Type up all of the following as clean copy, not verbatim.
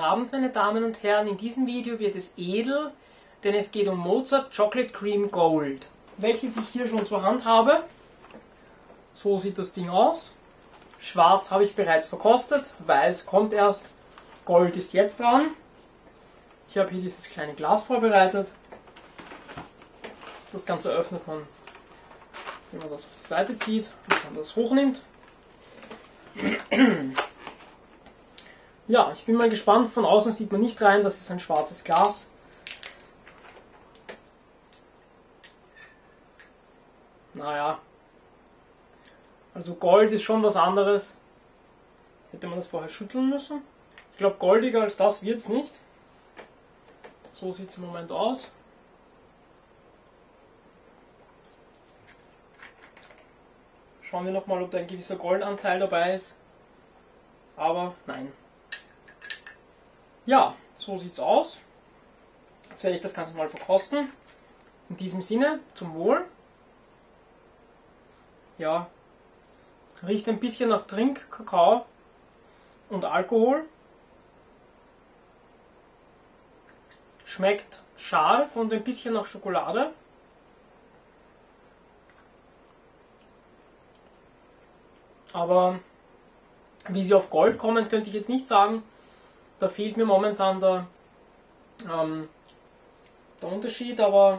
Abend, meine Damen und Herren. In diesem Video wird es edel, denn es geht um Mozart Chocolate Cream Gold, welches ich hier schon zur Hand habe. So sieht das Ding aus. Schwarz habe ich bereits verkostet, weiß kommt erst, Gold ist jetzt dran. Ich habe hier dieses kleine Glas vorbereitet. Das Ganze öffnet man, indem man das auf die Seite zieht und dann das hochnimmt. Ja, ich bin mal gespannt. Von außen sieht man nicht rein, das ist ein schwarzes Glas. Naja, also Gold ist schon was anderes. Hätte man das vorher schütteln müssen. Ich glaube, goldiger als das wird es nicht. So sieht es im Moment aus. Schauen wir nochmal, ob da ein gewisser Goldanteil dabei ist. Aber nein. Ja, so sieht es aus. Jetzt werde ich das Ganze mal verkosten. In diesem Sinne, zum Wohl. Ja, riecht ein bisschen nach Trinkkakao und Alkohol. Schmeckt scharf und ein bisschen nach Schokolade. Aber wie sie auf Gold kommen, könnte ich jetzt nicht sagen. Da fehlt mir momentan der Unterschied, aber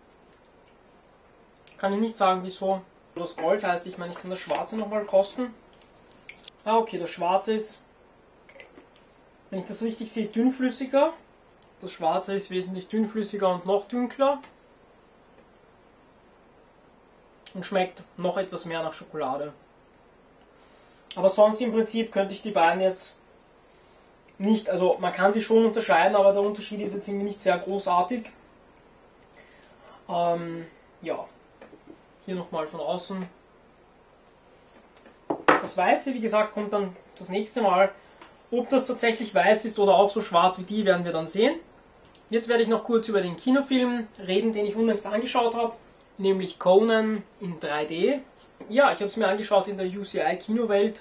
kann ich nicht sagen, wieso das Gold heißt. Ich meine, ich kann das Schwarze nochmal kosten. Ah, okay, das Schwarze ist, wenn ich das richtig sehe, dünnflüssiger. Das Schwarze ist wesentlich dünnflüssiger und noch dünkler. Und schmeckt noch etwas mehr nach Schokolade. Aber sonst im Prinzip könnte ich die beiden jetzt nicht, also man kann sie schon unterscheiden, aber der Unterschied ist jetzt irgendwie nicht sehr großartig. Ja, hier nochmal von außen. Das Weiße, wie gesagt, kommt dann das nächste Mal. Ob das tatsächlich weiß ist oder auch so schwarz wie die, werden wir dann sehen. Jetzt werde ich noch kurz über den Kinofilm reden, den ich unlängst angeschaut habe, nämlich Conan in 3D. Ja, ich habe es mir angeschaut in der UCI Kinowelt.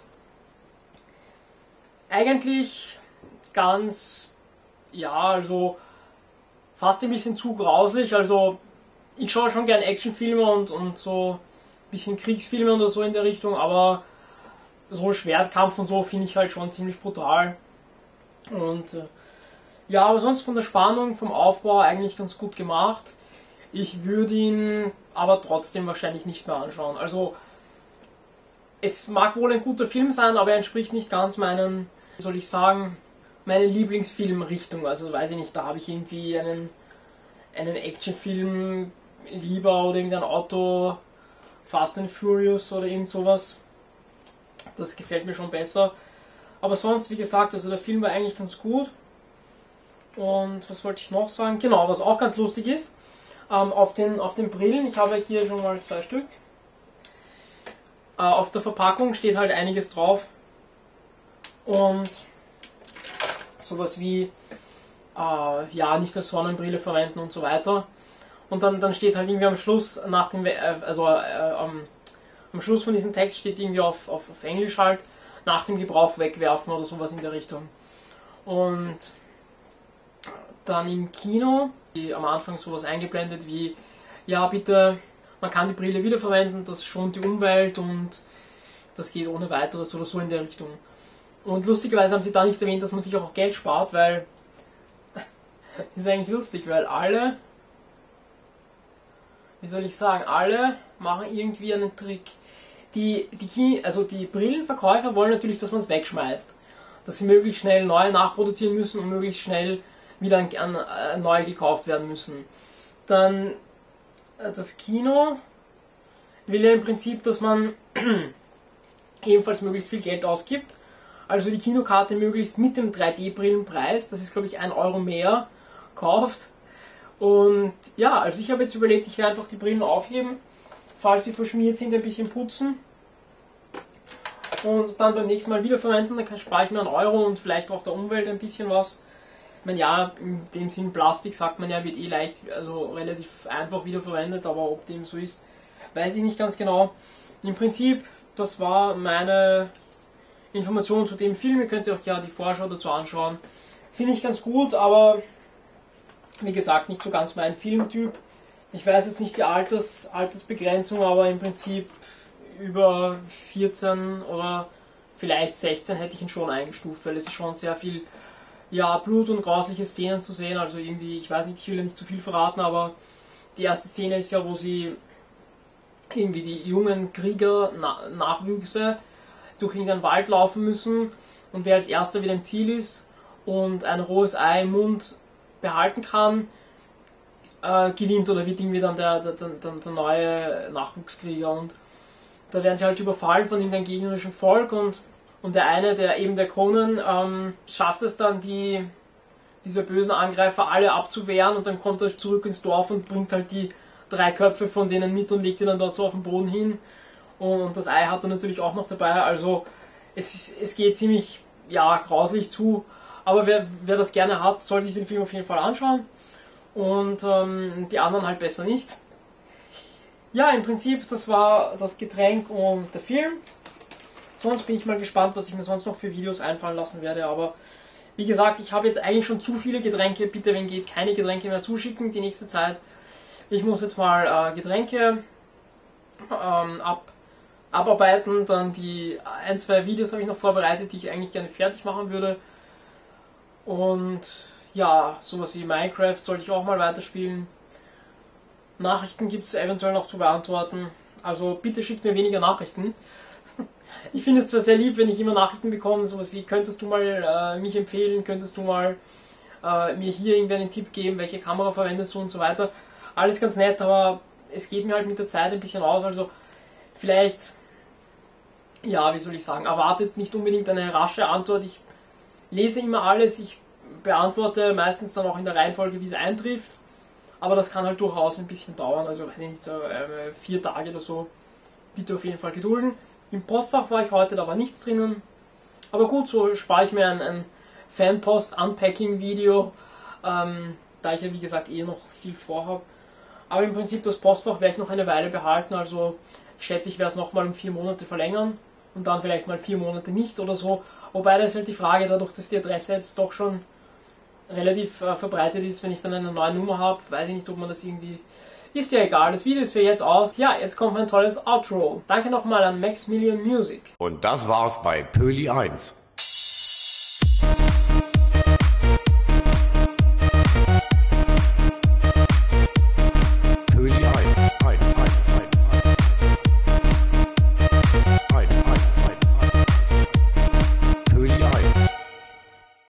Eigentlich ganz, ja, also fast ein bisschen zu grauslich. Also ich schaue schon gern Actionfilme und so ein bisschen Kriegsfilme oder so in der Richtung, aber so Schwertkampf und so finde ich halt schon ziemlich brutal. Und ja, aber sonst von der Spannung, vom Aufbau eigentlich ganz gut gemacht. Ich würde ihn aber trotzdem wahrscheinlich nicht mehr anschauen. Also es mag wohl ein guter Film sein, aber er entspricht nicht ganz meinen, wie soll ich sagen, meine Lieblingsfilmrichtung. Also weiß ich nicht, da habe ich irgendwie einen Actionfilm lieber oder irgendein Auto, Fast and Furious oder irgend sowas. Das gefällt mir schon besser. Aber sonst, wie gesagt, also der Film war eigentlich ganz gut. Und was wollte ich noch sagen? Genau, was auch ganz lustig ist, auf den Brillen, ich habe hier schon mal 2 Stück. Auf der Verpackung steht halt einiges drauf. Und sowas wie, ja, nicht als Sonnenbrille verwenden und so weiter. Und dann steht halt irgendwie am Schluss, am Schluss von diesem Text steht irgendwie auf Englisch halt, nach dem Gebrauch wegwerfen oder sowas in der Richtung. Und dann im Kino, am Anfang sowas eingeblendet wie, ja bitte, man kann die Brille wiederverwenden, das schont die Umwelt und das geht ohne weiteres oder so in der Richtung. Und lustigerweise haben sie da nicht erwähnt, dass man sich auch Geld spart, weil das ist eigentlich lustig, weil alle, wie soll ich sagen, alle machen irgendwie einen Trick. Die Brillenverkäufer wollen natürlich, dass man es wegschmeißt. Dass sie möglichst schnell neue nachproduzieren müssen und möglichst schnell wieder neue gekauft werden müssen. Dann das Kino will ja im Prinzip, dass man ebenfalls möglichst viel Geld ausgibt. Also die Kinokarte möglichst mit dem 3D-Brillenpreis, das ist glaube ich 1 Euro mehr, kauft. Und ja, also ich habe jetzt überlegt, ich werde einfach die Brillen aufheben, falls sie verschmiert sind, ein bisschen putzen und dann beim nächsten Mal wiederverwenden. Dann spare ich mir 1 Euro und vielleicht auch der Umwelt ein bisschen was. Ich meine, ja, in dem Sinn Plastik, sagt man ja, wird eh leicht, also relativ einfach wiederverwendet, aber ob dem so ist, weiß ich nicht ganz genau. Im Prinzip, das war meine Information zu dem Film. Ihr könnt euch ja die Vorschau dazu anschauen. finde ich ganz gut, aber wie gesagt, nicht so ganz mein Filmtyp. Ich weiß jetzt nicht die Altersbegrenzung, aber im Prinzip über 14 oder vielleicht 16 hätte ich ihn schon eingestuft, weil es ist schon sehr viel, ja, Blut und grausliche Szenen zu sehen. Also irgendwie, ich weiß nicht, ich will ja nicht zu viel verraten, aber die erste Szene ist ja, wo sie irgendwie die jungen Krieger, Nachwüchse, durch irgendeinen Wald laufen müssen und wer als erster wieder im Ziel ist und ein rohes Ei im Mund behalten kann, gewinnt oder wird irgendwie dann der neue Nachwuchskrieger. Und da werden sie halt überfallen von irgendeinem gegnerischen Volk und der eine, der Conan, schafft es dann, diese bösen Angreifer alle abzuwehren und dann kommt er zurück ins Dorf und bringt halt die 3 Köpfe von denen mit und legt die dann dort so auf den Boden hin. Und das Ei hat er natürlich auch noch dabei, also es geht ziemlich, ja, grauslich zu. Aber wer das gerne hat, sollte sich den Film auf jeden Fall anschauen. Und die anderen halt besser nicht. Ja, im Prinzip, das war das Getränk und der Film. Sonst bin ich mal gespannt, was ich mir sonst noch für Videos einfallen lassen werde. Aber wie gesagt, ich habe jetzt eigentlich schon zu viele Getränke. Bitte, wenn geht, keine Getränke mehr zuschicken die nächste Zeit. Ich muss jetzt mal Getränke abarbeiten. Dann die 1-2 Videos habe ich noch vorbereitet, die ich eigentlich gerne fertig machen würde. Und ja, sowas wie Minecraft sollte ich auch mal weiterspielen. Nachrichten gibt es eventuell noch zu beantworten. Also bitte schickt mir weniger Nachrichten. Ich finde es zwar sehr lieb, wenn ich immer Nachrichten bekomme, sowas wie, könntest du mal mich empfehlen, könntest du mal mir hier irgendwie einen Tipp geben, welche Kamera verwendest du und so weiter. Alles ganz nett, aber es geht mir halt mit der Zeit ein bisschen aus, also vielleicht, ja, wie soll ich sagen, erwartet nicht unbedingt eine rasche Antwort. Ich lese immer alles, ich beantworte meistens dann auch in der Reihenfolge, wie es eintrifft, aber das kann halt durchaus ein bisschen dauern, also weiß ich nicht, so 4 Tage oder so. Bitte auf jeden Fall gedulden. Im Postfach war ich heute, da war nichts drinnen, aber gut, so spare ich mir ein Fanpost-Unpacking-Video, da ich ja wie gesagt noch viel vorhabe. Aber im Prinzip das Postfach werde ich noch eine Weile behalten, also ich schätze, ich werde es nochmal um 4 Monate verlängern und dann vielleicht mal 4 Monate nicht oder so. Wobei das ist halt die Frage, dadurch, dass die Adresse jetzt doch schon relativ verbreitet ist, wenn ich dann eine neue Nummer habe, weiß ich nicht, ob man das irgendwie... Ist ja egal, das Video ist für jetzt aus. Ja, jetzt kommt mein tolles Outro. Danke nochmal an Maximilian Music. Und das war's bei Pöli 1.